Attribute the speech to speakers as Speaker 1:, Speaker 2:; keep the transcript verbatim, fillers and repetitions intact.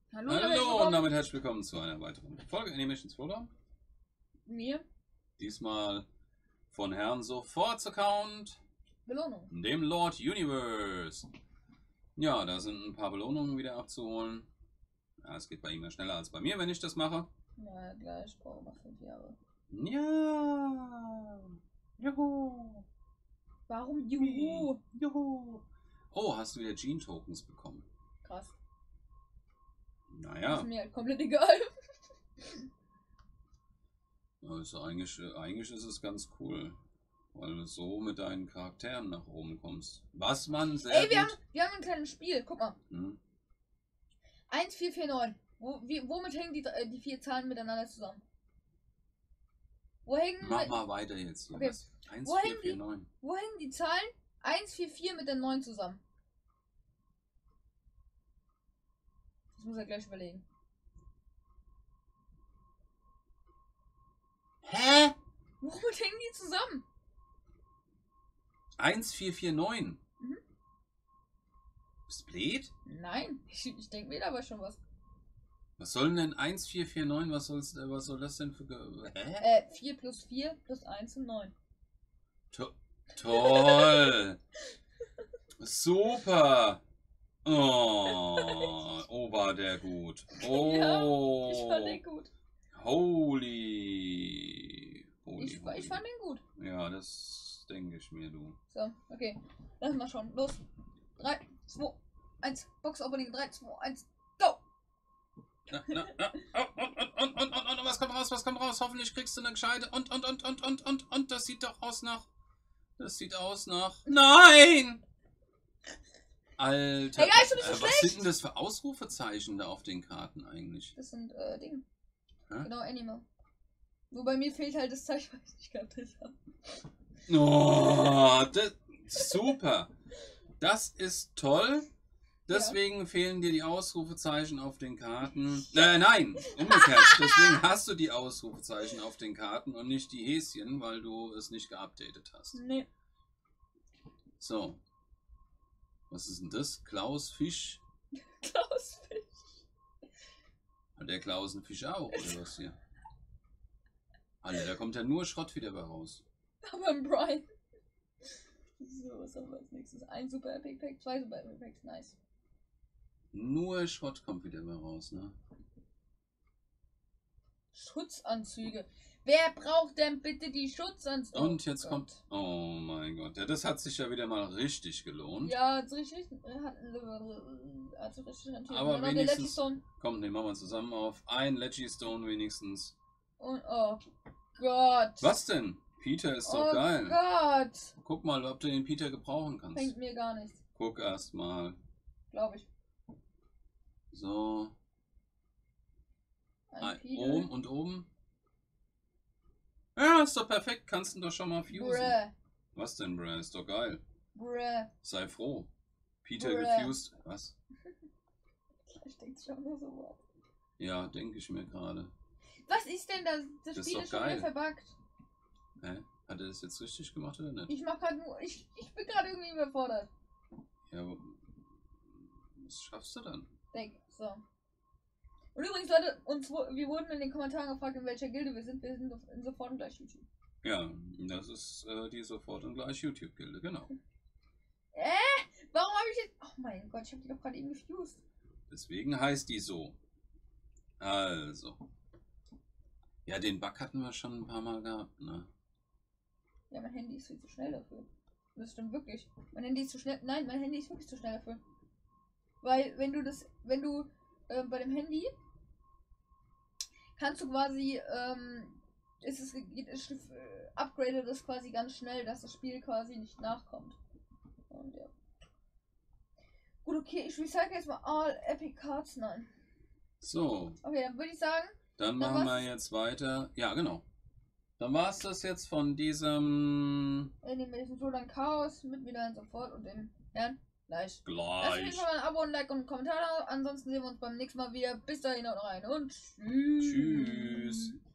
Speaker 1: Hallo,
Speaker 2: Hallo und damit herzlich willkommen zu einer weiteren Folge Animations Throwdown.
Speaker 1: Mir.
Speaker 2: Diesmal von Herrn Sofort-Account,
Speaker 1: Belohnung.
Speaker 2: dem Lord Universe. Ja, da sind ein paar Belohnungen wieder abzuholen. Ja, es geht bei ihm ja schneller als bei mir, wenn ich das mache.
Speaker 1: Ja, gleich. Ich brauche noch fünf Jahre.
Speaker 2: Ja. Juhu.
Speaker 1: Warum Juhu?
Speaker 2: Juhu. Oh, hast du wieder Gene-Tokens bekommen?
Speaker 1: Krass.
Speaker 2: Naja.
Speaker 1: Ist mir halt komplett egal.
Speaker 2: Also eigentlich, eigentlich ist es ganz cool, weil du so mit deinen Charakteren nach oben kommst. Was man sehr
Speaker 1: Ey, wir
Speaker 2: gut...
Speaker 1: haben, wir haben ein kleines Spiel. Guck mal.
Speaker 2: Hm?
Speaker 1: eins vier vier neun. Wo, wie, womit hängen die, äh, die vier Zahlen miteinander zusammen? Wo hängen,
Speaker 2: Mach mal weiter jetzt.
Speaker 1: Okay.
Speaker 2: eins
Speaker 1: Wo
Speaker 2: vier
Speaker 1: hängen
Speaker 2: vier
Speaker 1: die-
Speaker 2: neun.
Speaker 1: wo hängen die Zahlen eins vier vier mit der neun zusammen? Das muss er gleich überlegen.
Speaker 2: Hä?
Speaker 1: Womit hängen die zusammen?
Speaker 2: eins vier vier neun.
Speaker 1: Mhm.
Speaker 2: Bist du blöd?
Speaker 1: Nein, ich, ich denke mir dabei schon was.
Speaker 2: Was soll denn eins vier vier neun? Was, soll's, äh, was soll das denn für... Ge Hä?
Speaker 1: Äh, vier plus vier plus eins sind neun.
Speaker 2: To toll! Super! Oh, oh, war der gut. Oh,
Speaker 1: Ja, ich fand den gut.
Speaker 2: holy. Holy,
Speaker 1: Ich,
Speaker 2: holy.
Speaker 1: ich fand den gut.
Speaker 2: Ja, das denke ich mir, du.
Speaker 1: So, okay. Lass mal schauen. Los. drei, zwei, eins. Box Opening. drei, zwei, eins. Go!
Speaker 2: Na, na, na. Oh, und, und, und, und, und, und, was kommt raus, was kommt raus? Hoffentlich kriegst du eine gescheite. Und, und, und, und, und, und, und, das sieht doch aus nach... Das sieht aus nach... Nein! Alter,
Speaker 1: Hey, Geist, du bist so
Speaker 2: äh, was
Speaker 1: schlecht!
Speaker 2: sind denn das für Ausrufezeichen da auf den Karten eigentlich?
Speaker 1: Das sind, äh, Dinge.
Speaker 2: Hä?
Speaker 1: Genau, Animal. Nur bei mir fehlt halt das Zeichen, weil ich nicht gehabt habe.
Speaker 2: Oh, das, super. Das ist toll. Deswegen ja. fehlen dir die Ausrufezeichen auf den Karten. Äh, nein, umgekehrt. Deswegen hast du die Ausrufezeichen auf den Karten und nicht die Häschen, weil du es nicht geupdatet hast.
Speaker 1: Nee.
Speaker 2: So. Was ist denn das? Klaus Fisch?
Speaker 1: Klaus Fisch.
Speaker 2: Hat der Klaus einen Fisch auch, oder was hier? Alter, da kommt ja nur Schrott wieder bei raus.
Speaker 1: Aber ein Brian. So, was haben wir als nächstes? Ein Super Epic Pack, zwei Super Epic Packs, nice.
Speaker 2: Nur Schrott kommt wieder bei raus, ne?
Speaker 1: Schutzanzüge. Wer braucht denn bitte die Schutzanzüge?
Speaker 2: Und jetzt
Speaker 1: oh
Speaker 2: kommt... Oh mein Gott. Ja, das hat sich ja wieder mal richtig gelohnt.
Speaker 1: Ja, hat richtig... Hat, hat sich richtig rentiert.
Speaker 2: Aber
Speaker 1: Und dann noch der
Speaker 2: wenigstens...
Speaker 1: Legistone.
Speaker 2: Komm, den machen wir zusammen auf. Ein Legistone wenigstens.
Speaker 1: Und oh Gott.
Speaker 2: Was denn? Peter ist doch
Speaker 1: oh
Speaker 2: geil.
Speaker 1: Gott.
Speaker 2: Guck mal, ob du den Peter gebrauchen kannst.
Speaker 1: Bringt mir gar nichts.
Speaker 2: Guck erst mal.
Speaker 1: Glaube ich.
Speaker 2: So.
Speaker 1: Ein
Speaker 2: Ein,
Speaker 1: Peter.
Speaker 2: oben und oben. Ja, ist doch perfekt. Kannst du doch schon mal fusen.
Speaker 1: Bruh.
Speaker 2: Was denn, bruh? Ist doch geil.
Speaker 1: Bruh.
Speaker 2: Sei froh. Peter
Speaker 1: Bruh.
Speaker 2: gefused. Was?
Speaker 1: Ich denke schon nur so was.
Speaker 2: Ja, denke ich mir gerade.
Speaker 1: Was ist denn das? Das,
Speaker 2: Das ist
Speaker 1: Spiel
Speaker 2: doch
Speaker 1: ist schon
Speaker 2: geil.
Speaker 1: wieder verbuggt.
Speaker 2: Hä? Hat er das jetzt richtig gemacht oder nicht?
Speaker 1: Ich mach grad nur. Ich, ich bin gerade irgendwie überfordert.
Speaker 2: Ja, aber was schaffst du dann?
Speaker 1: Denk. So. Und übrigens, Leute, uns, wo- wir wurden in den Kommentaren gefragt, in welcher Gilde wir sind. Wir sind in sofort und gleich YouTube.
Speaker 2: Ja, das ist äh, die sofort und gleich YouTube-Gilde, genau.
Speaker 1: Äh? Warum habe ich jetzt. Oh mein Gott, ich habe die doch gerade eben gefused.
Speaker 2: Deswegen heißt die so. Also. Ja, den Bug hatten wir schon ein paar Mal gehabt, ne?
Speaker 1: Ja, mein Handy ist viel zu schnell dafür. Das stimmt wirklich. Mein Handy ist zu schnell. Nein, mein Handy ist wirklich zu schnell dafür. Weil wenn du das, wenn du äh, bei dem Handy kannst du quasi, ähm, ist es geht es, äh, upgrade das quasi ganz schnell, dass das Spiel quasi nicht nachkommt. Und ja. Gut, okay, ich recycle jetzt mal all Epic Cards. Nein.
Speaker 2: So,
Speaker 1: Okay, dann würde ich sagen,
Speaker 2: dann
Speaker 1: Dann
Speaker 2: machen wir
Speaker 1: war's-
Speaker 2: jetzt weiter. Ja, genau. Dann war es das jetzt von diesem
Speaker 1: Animation so dann Chaos mit wieder und sofort und dem Herrn gleich. Lasst auf jeden
Speaker 2: gleich.
Speaker 1: Fall mal ein Abo, ein Like und einen Kommentar da. Ansonsten sehen wir uns beim nächsten Mal wieder. Bis dahin, haut rein und tschüss.
Speaker 2: Tschüss.